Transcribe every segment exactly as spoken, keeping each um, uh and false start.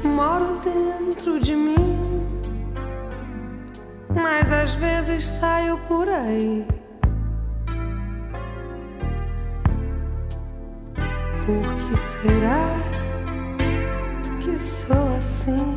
moro dentro de mim, mas às vezes saio por aí. Por que será que sou assim?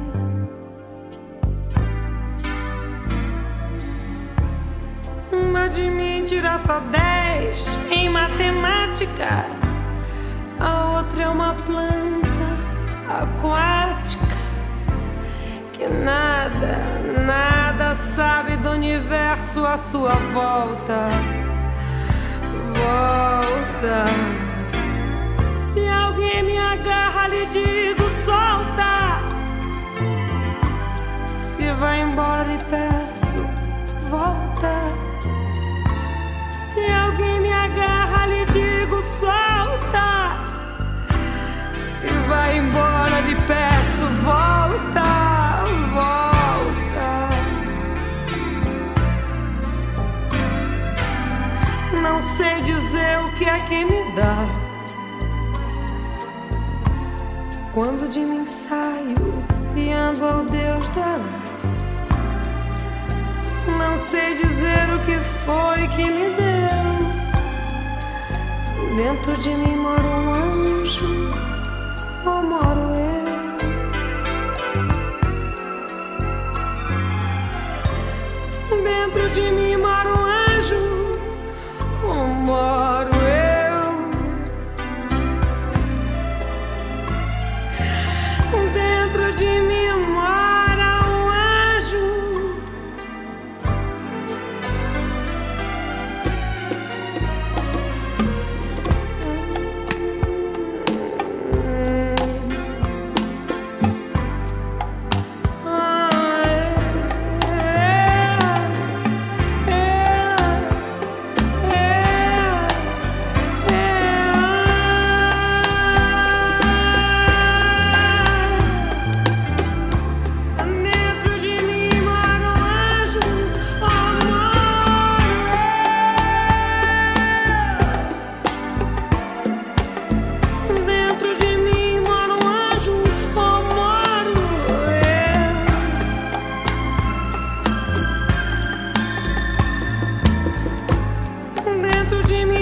Uma de mim tira só dez em matemática, a outra é uma planta aquática que nada, nada sabe do universo à sua volta. Volta. Se alguém me agarra, lhe digo solta. Se vai embora, lhe peço volta. Se alguém me agarra, lhe digo solta. Se vai embora, lhe peço volta, volta. Não sei dizer o que é que me dá quando de mim saio e ando ao Deus dará. Não sei dizer o que foi que me deu. Dentro de mim mora um anjo, ou moro eu? Dentro de mim mora um anjo, ou moro eu? Dentro de mim mora um anjo. Dentro de mim